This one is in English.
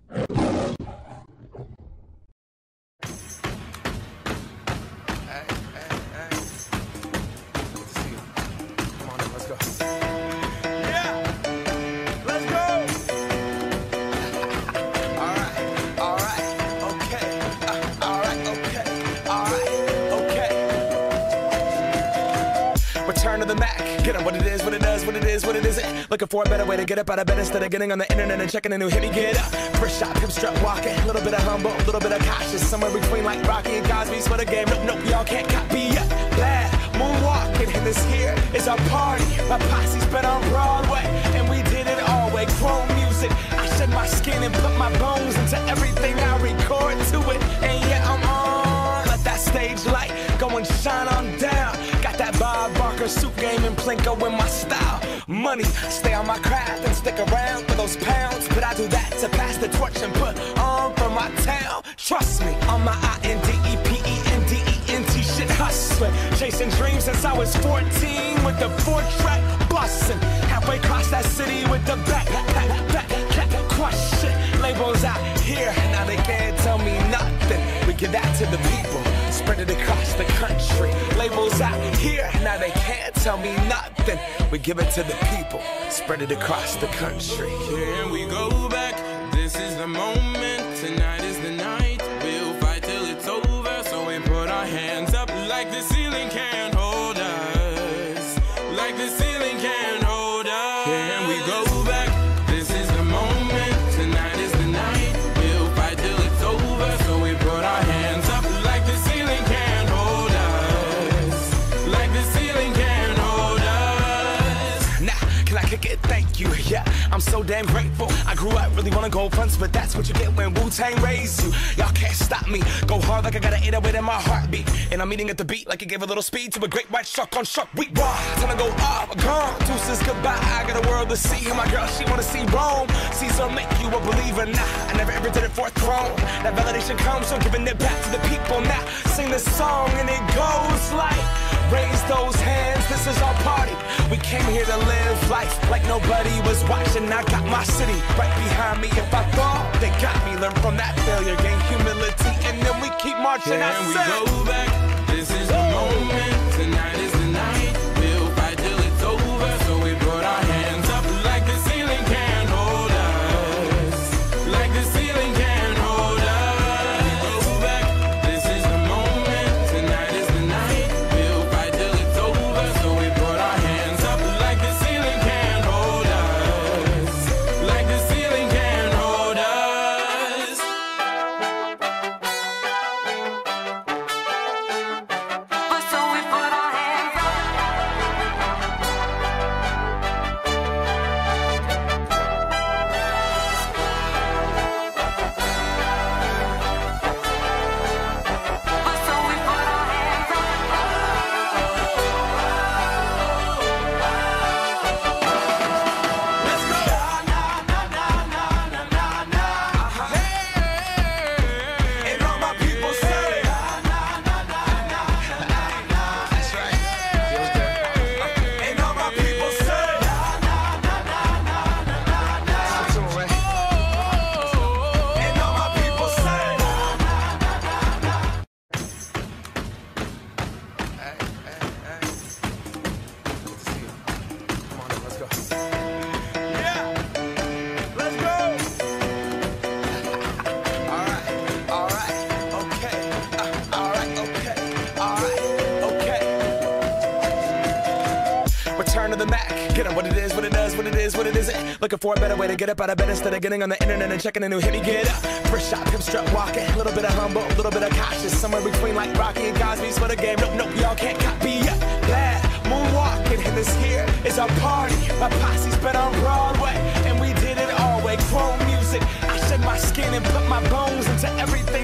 Return to the Mac, get up what it is, what it does, what it is, what it isn't. Looking for a better way to get up out of bed instead of getting on the internet and checking a new hit. Me get up, first shot, hip strut walking, a little bit of humble, a little bit of cautious, somewhere between like Rocky and Cosby's for the game. Nope, nope, y'all can't copy up. Bad moonwalking, and this here is our party. My posse's been on Broadway, and we did it all way. Chrome music, I shed my skin and put my bones into everything I record to it. And yeah, I'm on. Let that stage light go and shine on down. Got that Bob Barker suit game and Plinko in my style. Money, stay on my craft and stick around for those pounds. But I do that to pass the torch and put on for my town. Trust me, on my INDEPENDENT shit hustling. Chasing dreams since I was 14 with the 4-track bustin'. Halfway across that city with the back crush shit. Labels out here, now they can't tell me nothing. We give that to the people, spread it across the country. Labels out here, now they can't tell me nothing. We give it to the people, spread it across the country. Can we go back? This is the moment, tonight is the night. We'll fight till it's over, so we put our hands up like the ceiling can't hold us. Like the ceiling can't hold us. Can we go back? This is the moment, tonight is the night. We'll fight till it's over, so we put our hands up like the ceiling can't hold us. Like the ceiling can't hold us. Nah, can I kick it? Thank you, yeah, I'm so damn grateful. I grew up really wanna go fronts, but that's what you get when Wu-Tang raised you. Y'all can't stop me, go hard like I got an 808 in my heartbeat. And I'm eating at the beat like it gave a little speed to a great white shark on Shark Week. Raw, time to go off, gone, deuces goodbye. I got a world to see, and my girl, she wanna see Rome. Caesar make you a believer, nah, I never ever did it for a throne. That validation comes from giving it back to the people. Now, sing this song and it goes like, raise those hands, this is our party. We came here to live life like nobody was watching. I got my city right behind me. If I fall, they got me. Learn from that failure, gain humility, and then we keep marching. Can we go back? This is the moment, tonight is the night. We'll fight till it's over, so we put our hands up like the ceiling can't hold us. Like the ceiling can't hold us. Go back, this is the moment, tonight is the night. We'll fight till it's over, so we put our hands up like the ceiling can't hold us. Like the ceiling can't hold us. So we put our hands up. So we put our hands up. Let's go. And all my people say, that's right. Feels good. And all my people say, and all my people say, hey. Good to see you. Come on in, let's go. Yeah, let's go. All right, okay. All right, okay. Return to the Mac, get up what it is, what it does, what it is, what it isn't. Looking for a better way to get up out of bed instead of getting on the internet and checking a new hit. Me get up, first shot, hip strut walking, a little bit of humble, a little bit of cautious, somewhere between like Rocky and Cosby's for the game. Nope, nope, y'all can't copy up. Bad moonwalking, and this here is our party. My posse's been on Broadway, and we did it all way. Chrome music, I shed my skin and put my bones into everything